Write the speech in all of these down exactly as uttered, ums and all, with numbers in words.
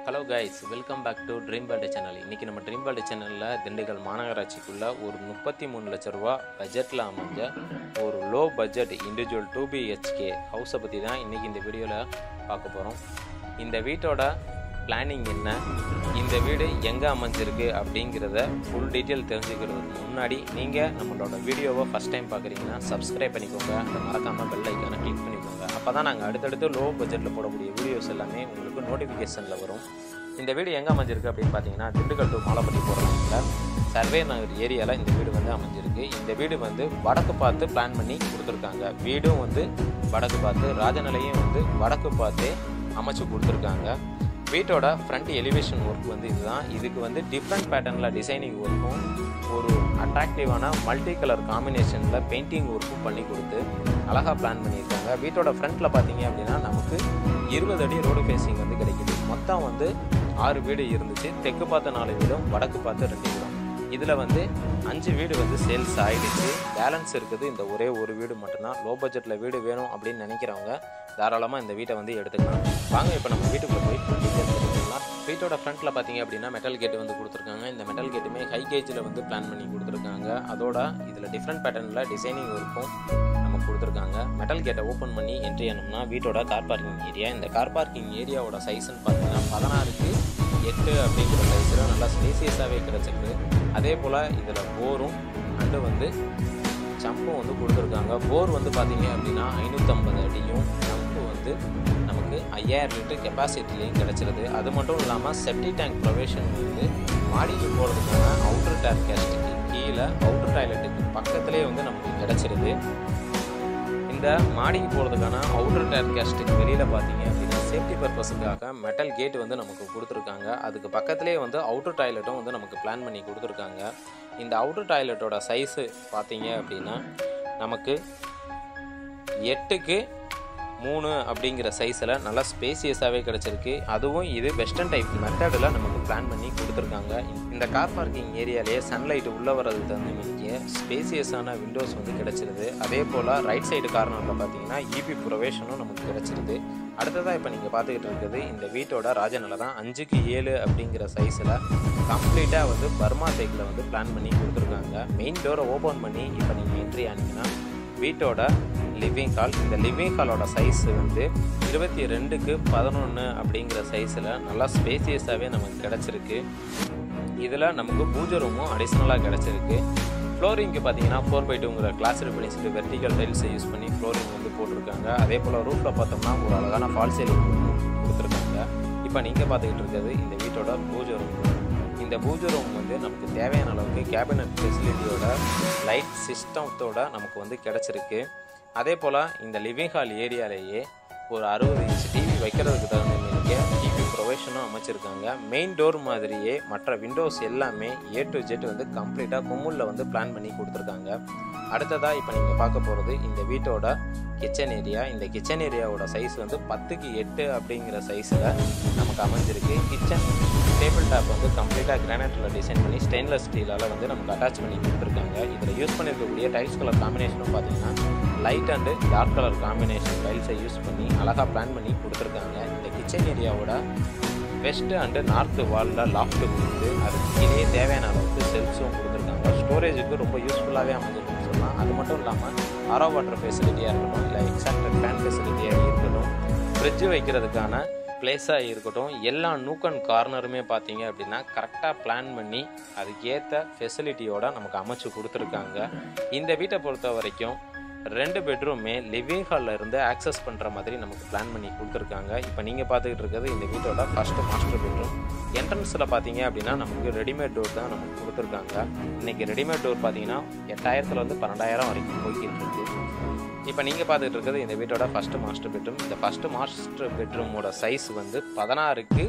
Hello guys, welcome back to dream world channel. இன்றைக்கி நம்ம dream world சேனலில் திண்டுக்கல் மாநகராட்சிக்குள்ளே ஒரு முப்பத்தி மூணு லட்ச ரூபா பட்ஜெட்டில் அமைஞ்ச ஒரு low budget individual two BHK ஹவுஸை பற்றி தான் இன்றைக்கி இந்த வீடியோவில் பார்க்க போகிறோம். இந்த வீட்டோட பிளானிங் என்ன, இந்த வீடு எங்கே அமைஞ்சிருக்கு அப்படிங்கிறத ஃபுல் டீட்டெயில் தெரிஞ்சுக்கிறதுக்கு முன்னாடி நீங்கள் நம்மளோட வீடியோவை ஃபஸ்ட் டைம் பார்க்குறீங்கன்னா சப்ஸ்கிரைப் பண்ணிக்கோங்க, அந்த மறக்காமல் பெல் ஐக்கானை கிளிக் பண்ணிக்கோங்க. அப்போ தான் நாங்கள் அடுத்தடுத்து லோ பட்ஜெட்டில் போடக்கூடிய வீடியோஸ் எல்லாமே உங்களுக்கு நோட்டிஃபிகேஷனில் வரும். இந்த வீடு எங்கே அமைஞ்சிருக்கு அப்படின்னு பார்த்தீங்கன்னா, திண்டுக்கல் டு மாலப்பட்டி போகிற சர்வே நகர் ஏரியாவில் இந்த வீடு வந்து அமைஞ்சிருக்கு. இந்த வீடு வந்து வடக்கு பார்த்து பிளான் பண்ணி கொடுத்துருக்காங்க. வீடும் வந்து வடக்கு பார்த்து, ராஜநிலையும் வந்து வடக்கு பார்த்தே அமைச்சு கொடுத்துருக்காங்க. வீட்டோட ஃப்ரண்ட் எலிவேஷன் ஒர்க் வந்து இதுதான். இதுக்கு வந்து டிஃப்ரெண்ட் பேட்டர்னில் டிசைனிங் ஒர்க்கும் ஒரு அட்ராக்டிவான மல்டி கலர் காம்பினேஷனில் பெயிண்டிங் ஒர்க்கும் பண்ணி கொடுத்து அழகாக பிளான் பண்ணியிருக்காங்க. வீட்டோட ஃப்ரண்ட்டில் பார்த்தீங்க அப்படின்னா நமக்கு இருபது அடி ரோடு ஃபேஸிங் வந்து கிடைக்குது. மொத்தம் வந்து ஆறு வீடு இருந்துச்சு. தெற்கு பார்த்த நாலு வீடும், வடக்கு பார்த்து ரெண்டு வீடும். இதில் வந்து அஞ்சு வீடு வந்து சேல்ஸ் ஆகிடுச்சு. பேலன்ஸ் இருக்குது இந்த ஒரே ஒரு வீடு மட்டும்தான். லோ பட்ஜெட்டில் வீடு வேணும் அப்படின்னு நினைக்கிறவங்க தாராளமாக இந்த வீட்டை வந்து எடுத்துக்கலாம். வாங்க இப்போ நம்ம வீட்டுக்குள்ளே போய் டீட்டெயில் தெரிஞ்சுக்கலாம். வீட்டோட ஃப்ரண்ட்டில் பார்த்தீங்க அப்படின்னா மெட்டல் கேட்டு வந்து கொடுத்துருக்காங்க. இந்த மெட்டல் கேட்டுமே ஹை கேஜில் வந்து பிளான் பண்ணி கொடுத்துருக்காங்க. அதோட இதில் டிஃப்ரெண்ட் பேட்டர்னில் டிசைனிங் ஒர்க்கும் நமக்கு கொடுத்துருக்காங்க. மெட்டல் கேட்டை ஓப்பன் பண்ணி என்ட்ரி ஆனோம்னா வீட்டோட கார் பார்க்கிங் ஏரியா. இந்த கார் பார்க்கிங் ஏரியாவோட சைஸ்ன்னு பார்த்தீங்கன்னா பதினாறுக்கு எட்டு அப்படிங்கிற சைஸில் நல்லா ஸ்பேசியஸாகவே கிடச்சிருக்கு. அதே போல் இதில் போரும் அண்டு வந்து சம்பும் வந்து கொடுத்துருக்காங்க. போர் வந்து பார்த்தீங்க அப்படின்னா ஐநூற்றம்பது அடியும், சம்பு வந்து நமக்கு ஐயாயிரம் லிட்டர் கெப்பாசிட்டிலையும் கிடச்சிருது. அது மட்டும் இல்லாமல் செப்டி டேங்க் ப்ரொவிஷன் வந்து மாடிக்கு போகிறதுக்கான அவுட்டர் டேர் கேஸ்ட்டுக்கு கீழே அவுட்டர் டாய்லெட்டுக்கு பக்கத்துலேயே வந்து நமக்கு கிடச்சிருது. இந்த மாடிக்கு போகிறதுக்கான அவுட்டர் டேர் கேஸ்ட்டுக்கு வெளியில் பார்த்தீங்க அப்படின்னா சேஃப்டி பர்பஸுக்காக மெட்டல் கேட் வந்து நமக்கு கொடுத்துருக்காங்க. அதுக்கு பக்கத்துலேயே வந்து அவுட்டர் டாய்லெட்டும் வந்து நமக்கு பிளான் பண்ணி கொடுத்துருக்காங்க. இந்த அவுட்டர் டாய்லெட்டோட சைஸு பார்த்தீங்க அப்படின்னா நமக்கு எட்டுக்கு மூணு அப்படிங்கிற சைஸில் நல்லா ஸ்பேசியஸாகவே கிடச்சிருக்கு. அதுவும் இது வெஸ்டர்ன் டைப் மெத்தடில் நமக்கு பிளான் பண்ணி கொடுத்துருக்காங்க. இந்த கார் பார்க்கிங் ஏரியாலேயே சன்லைட் உள்ளே வர்றதுக்கு தகுந்த மாதிரியே ஸ்பேசியஸான விண்டோஸ் வந்து கிடச்சிருது. அதே போல் ரைட் சைடு கார்னரில் பார்த்தீங்கன்னா இபி ப்ரொவேஷனும் நமக்கு கிடச்சிருது. அடுத்ததாக இப்போ நீங்கள் பார்த்துக்கிட்டு இருக்குது இந்த வீட்டோட ராஜநிலை தான். அஞ்சுக்கு ஏழு அப்படிங்கிற சைஸில் கம்ப்ளீட்டாக வந்து பர்மா தேக்கில் வந்து பிளான் பண்ணி கொடுத்துருக்காங்க. மெயின் டோரை ஓப்பன் பண்ணி இப்போ நீங்கள் என்ட்ரி ஆனீங்கன்னா வீட்டோட லிவிங் ஹால். இந்த லிவிங் ஹாலோட சைஸ் வந்து இருபத்தி ரெண்டுக்கு பதினொன்று அப்படிங்கிற சைஸில் நல்லா ஸ்பேசியஸாகவே நமக்கு கிடச்சிருக்கு. இதில் நமக்கு பூஜை ரூமும் அடிஷ்னலாக கிடச்சிருக்கு. ஃப்ளோரிங்க்கு பார்த்தீங்கன்னா ஃபோர் பை டூங்கிற கிளாஸ் பண்ணிச்சுட்டு வெர்டிகல் டைல்ஸை யூஸ் பண்ணி ஃப்ளோரிங் வந்து போட்டிருக்காங்க. அதே போல் ரூஃபில் பார்த்தோம்னா ஒரு அழகான ஃபால் சீலிங் கொடுத்துருக்காங்க. இப்போ நீங்கள் பார்த்துக்கிட்டு இருக்கிறது இந்த வீட்டோட பூஜை ரூம். இந்த பூஜை ரூம் வந்து நமக்கு தேவையான அளவுக்கு கேபினட் ஃபெசிலிட்டியோட லைட் சிஸ்டத்தோட நமக்கு வந்து கிடச்சிருக்கு. அதே போல் இந்த லிவிங் ஹால் ஏரியாலேயே ஒரு அறுபது இன்ச் டிவி வைக்கிறதுக்கு தகுந்த மாதிரியே டிவி ப்ரொவிஷனும் அமைச்சிருக்காங்க. மெயின் டோர் மாதிரியே மற்ற விண்டோஸ் எல்லாமே ஏ டு ஜெட் வந்து கம்ப்ளீட்டாக கும்முலில் வந்து பிளான் பண்ணி கொடுத்துருக்காங்க. அடுத்ததாக இப்போ நீங்கள் பார்க்க போகிறது இந்த வீட்டோட கிச்சன் ஏரியா. இந்த கிச்சன் ஏரியாவோட சைஸ் வந்து பத்துக்கு எட்டு அப்படிங்கிற சைஸில் நமக்கு அமைஞ்சிருக்கு. கிச்சன் டேபிள் டாப் வந்து கம்ப்ளீட்டாக கிரானைட்டில் டிசைன் பண்ணி ஸ்டெயின்லெஸ் ஸ்டீலால் வந்து நமக்கு அட்டாச் பண்ணி கொடுத்துருக்காங்க. இதில் யூஸ் பண்ணியிருக்கக்கூடிய டைல்ஸ் கலர் காம்பினேஷனும் பார்த்தீங்கன்னா light and dark colour combination டைல்ஸை யூஸ் பண்ணி அழகாக பிளான் பண்ணி கொடுத்துருக்காங்க. இந்த கிச்சன் ஏரியாவோட வெஸ்ட் அண்டு நார்த்து வாலில் லாஃப்ட்டு கொடுத்து அதுக்கு கீழே தேவையான அளவுக்கு செல்ஃப்ஸும் கொடுத்துருக்காங்க. ஸ்டோரேஜுக்கு ரொம்ப யூஸ்ஃபுல்லாகவே அமைஞ்சிருக்குன்னு சொல்லலாம். அது மட்டும் இல்லாமல் ஆரோ வாட்டர் ஃபெசிலிட்டியாக இருக்கட்டும், இல்லை எக்ஸாக்டட் ஃபேன் ஃபெசிலிட்டியாக இருக்கட்டும், ஃப்ரிட்ஜு வைக்கிறதுக்கான பிளேஸாக இருக்கட்டும், எல்லா நூக் அண்ட் கார்னருமே பார்த்தீங்க அப்படின்னா கரெக்டாக பிளான் பண்ணி அதுக்கேற்ற ஃபெசிலிட்டியோடு நமக்கு அமைச்சு கொடுத்துருக்காங்க. இந்த வீட்டை பொறுத்த வரைக்கும் ரெண்டு பெட்ரூமே லிவிங் ஹாலில் இருந்து ஆக்சஸ் பண்ணுற மாதிரி நமக்கு பிளான் பண்ணி கொடுத்துருக்காங்க. இப்போ நீங்கள் பார்த்துக்கிட்டு இருக்கிறது இந்த வீட்டோட ஃபஸ்ட்டு மாஸ்டர் பெட்ரூம். என்ட்ரன்ஸில் பார்த்தீங்க அப்படின்னா நமக்கு ரெடிமேட் டோர் தான் நமக்கு கொடுத்துருக்காங்க. இன்றைக்கி ரெடிமேட் டோர் பார்த்தீங்கன்னா எட்டாயிரத்துல வந்து பன்னெண்டாயிரம் வரைக்கும் போய்கிட்டு இருக்கு. இப்போ நீங்கள் பார்த்துக்கிட்டு இருக்கிறது இந்த வீட்டோட ஃபஸ்ட்டு மாஸ்டர் பெட்ரூம். இந்த ஃபஸ்ட்டு மாஸ்டர் பெட்ரூமோட சைஸ் வந்து பதினாறுக்கு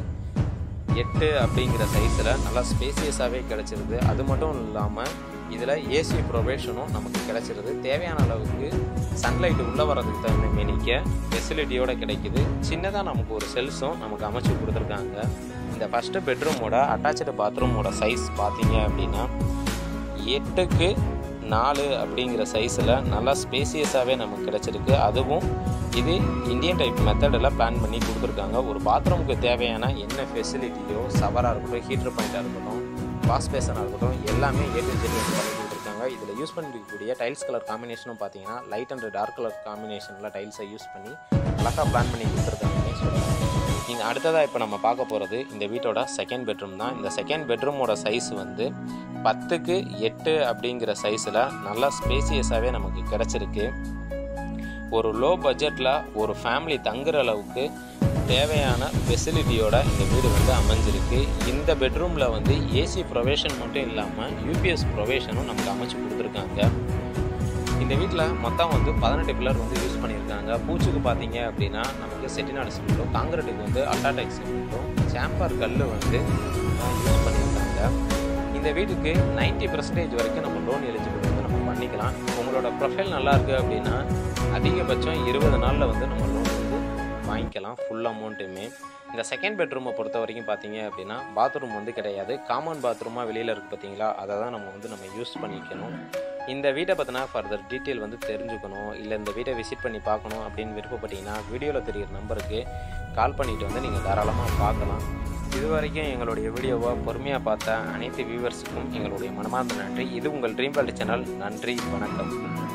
எட்டு அப்படிங்கிற சைஸில் நல்லா ஸ்பேசியஸாகவே கிடச்சிருது. அது மட்டும் இல்லாமல் இதில் ஏசி ப்ரொவிஷனும் நமக்கு கிடச்சிருது. தேவையான அளவுக்கு சன்லைட் உள்ளே வர்றதுக்கு தகுந்த மேனிக்க ஃபெசிலிட்டியோடு கிடைக்குது. சின்னதாக நமக்கு ஒரு செல்ஸும் நமக்கு அமைச்சு கொடுத்துருக்காங்க. இந்த ஃபஸ்ட்டு பெட்ரூமோட அட்டாச்சு பாத்ரூமோட சைஸ் பார்த்தீங்க அப்படின்னா எட்டுக்கு நாலு அப்படிங்கிற சைஸில் நல்லா ஸ்பேசியஸாகவே நமக்கு கிடச்சிருக்கு. அதுவும் இது இந்தியன் டைப் மெத்தடில் பிளான் பண்ணி கொடுத்துருக்காங்க. ஒரு பாத்ரூமுக்கு தேவையான என்ன ஃபெசிலிட்டியோ, ஷவராக இருக்கட்டும், ஹீட்டர் பாயிண்ட்டாக இருக்கட்டும், வாஷ் பேசனாக இருக்கட்டும், எல்லாமே ஏ டு ஜெட் வந்து பண்ணி கொடுத்துருக்காங்க. இதில் யூஸ் பண்ணிருக்கக்கூடிய டைல்ஸ் கலர் காம்பினேஷனும் பார்த்தீங்கன்னா லைட் அண்ட் டார்க் கலர் காம்பினேஷனில் டைல்ஸை யூஸ் பண்ணி அழகாக பிளான் பண்ணி கொடுத்துருக்காங்கன்னே சொல்லலாம். நீங்கள் அடுத்ததாக இப்போ நம்ம பார்க்க போகிறது இந்த வீட்டோட செகண்ட் பெட்ரூம் தான். இந்த செகண்ட் பெட்ரூமோட சைஸ் வந்து பத்துக்கு எட்டு அப்படிங்கிற சைஸில் நல்லா ஸ்பேசியஸாகவே நமக்கு கிடச்சிருக்கு. ஒரு லோ பட்ஜெட்டில் ஒரு ஃபேமிலி தங்குற அளவுக்கு தேவையான ஃபெசிலிட்டியோட இந்த வீடு வந்து அமைஞ்சிருக்கு. இந்த பெட்ரூமில் வந்து ஏசி ப்ரொவேஷன் மட்டும் இல்லாமல் யூபிஎஸ் ப்ரொவேஷனும் நமக்கு அமைச்சு கொடுத்துருக்காங்க. இந்த வீட்டில் மொத்தம் வந்து பதினெட்டு பில்லர் வந்து யூஸ் பண்ணியிருக்காங்க. பூச்சுக்கு பார்த்தீங்க அப்படின்னா நமக்கு செட்டிநாடு சிமெண்ட்டும், காங்கிரீட்டுக்கு வந்து அல்ட்ராடெக் சிமெண்ட்டும், சாம்பர் கல் வந்து யூஸ் பண்ணியிருக்காங்க. இந்த வீட்டுக்கு நைன்ட்டி பர்சன்டேஜ் வரைக்கும் நம்ம லோன் எலிஜிபிள் வந்து நம்ம பண்ணிக்கலாம். உங்களோட ப்ரொஃபைல் நல்லா இருக்குது அப்படின்னா அதிகபட்சம் இருபது நாளில் வந்து நம்ம லோன் வந்து வாங்கிக்கலாம் ஃபுல் அமௌண்ட்டுமே. இந்த செகண்ட் பெட்ரூமை பொறுத்த வரைக்கும் பார்த்தீங்க அப்படின்னா பாத்ரூம் வந்து கிடையாது. காமன் பாத்ரூமாக வெளியில் இருக்குது பார்த்தீங்களா, அதை தான் நம்ம வந்து நம்ம யூஸ் பண்ணிக்கணும். இந்த வீட்டை பார்த்தினா ஃபர்தர் டீட்டெயில் வந்து தெரிஞ்சுக்கணும், இல்லை இந்த வீட்டை விசிட் பண்ணி பார்க்கணும் அப்படின்னு விருப்பப்பட்டீங்கன்னா வீடியோவில் தெரிகிற நம்பருக்கு கால் பண்ணிவிட்டு வந்து நீங்கள் தாராளமாக பார்க்கலாம். இது வரைக்கும் எங்களுடைய வீடியோவை பொறுமையாக பார்த்த அனைத்து வியூவர்ஸுக்கும் எங்களுடைய மனமார்ந்த நன்றி. இது உங்கள் ட்ரீம் வேர்ல்ட் சேனல். நன்றி, வணக்கம்.